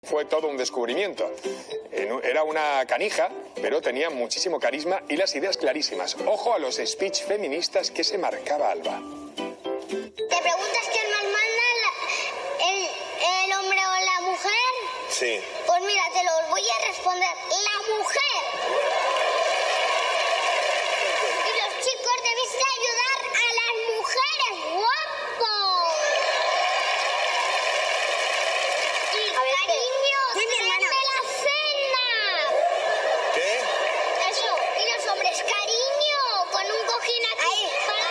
fue todo un descubrimiento. Era una canija, pero tenía muchísimo carisma y las ideas clarísimas. Ojo a los speech feministas que se marcaba Alba. ¿Te preguntas quién más manda, el hombre o la mujer? Sí. Pues mira, te lo voy a responder. ¡La mujer! Y los chicos debéis de ayudar a las mujeres, guapo. Y cariño, tráeme la cena. ¿Qué? Eso, y los hombres, cariño, con un cojín aquí.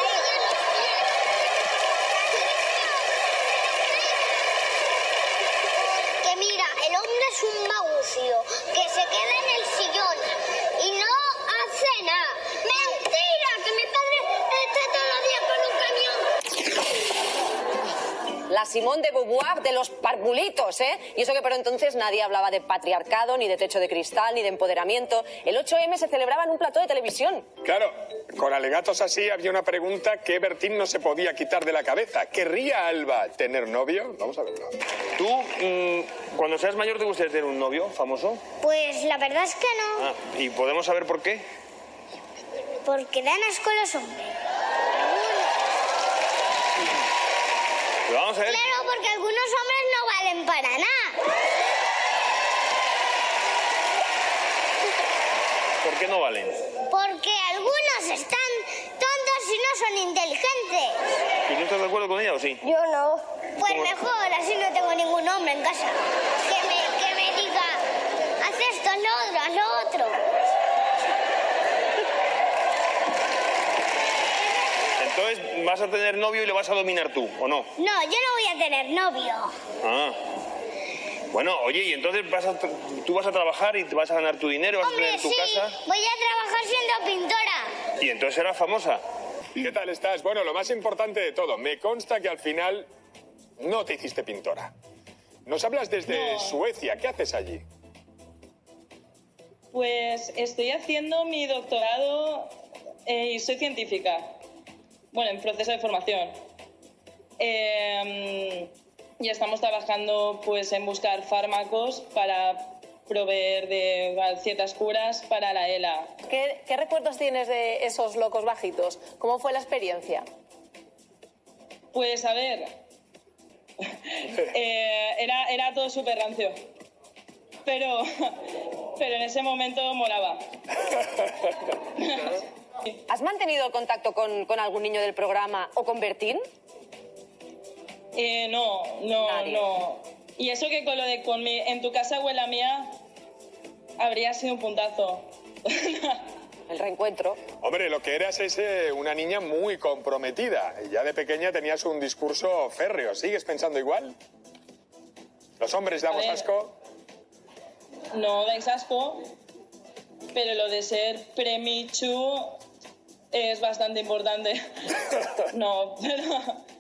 Que mira, el hombre es un magucio que se queda en el sillón y no hace nada. ¡Mentira! Que mi padre está todo el día con un camión. La Simone de Beauvoir de los parvulitos, ¿eh? Y eso que por entonces nadie hablaba de patriarcado, ni de techo de cristal, ni de empoderamiento. El 8M se celebraba en un plató de televisión. Claro, con alegatos así había una pregunta que Bertín no se podía quitar de la cabeza. ¿Querría Alba tener novio? Vamos a verlo. ¿Tú, cuando seas mayor, te gustaría tener un novio famoso? Pues la verdad es que no, ¿Y podemos saber por qué? porque dan asco a los hombres. Pero vamos a ver. Claro, porque algunos hombres no valen para nada. ¿Por qué no valen? Porque algunos están tontos y no son inteligentes. ¿Y no estás de acuerdo con ella o sí? Yo no. Pues ¿Cómo? mejor, así no tengo ningún hombre en casa. Que me diga, haz esto, haz lo otro, haz lo otro. Entonces, ¿vas a tener novio y le vas a dominar tú, o no? No, yo no voy a tener novio. Ah. Bueno, oye, y entonces tú vas a trabajar y te vas a ganar tu dinero, vas a Hombre, tener tu sí, casa. voy a trabajar siendo pintora. Y entonces serás famosa. ¿Qué tal estás? Bueno, lo más importante de todo, me consta que al final no te hiciste pintora. Nos hablas desde No. Suecia. ¿Qué haces allí? Pues estoy haciendo mi doctorado y soy científica. Bueno, en proceso de formación. Y estamos trabajando pues en buscar fármacos para proveer de ciertas curas para la ELA. ¿Qué recuerdos tienes de esos locos bajitos? ¿Cómo fue la experiencia? Pues a ver, era todo súper rancio, pero en ese momento molaba. ¿Has mantenido el contacto con algún niño del programa o con Bertín? No. Y eso que con lo de en tu casa o en la mía habría sido un puntazo. El reencuentro. Hombre, lo que eras es una niña muy comprometida. Ya de pequeña tenías un discurso férreo. ¿Sigues pensando igual? ¿Los hombres damos A ver. asco? No dais asco, pero lo de ser premichu es bastante importante. No, pero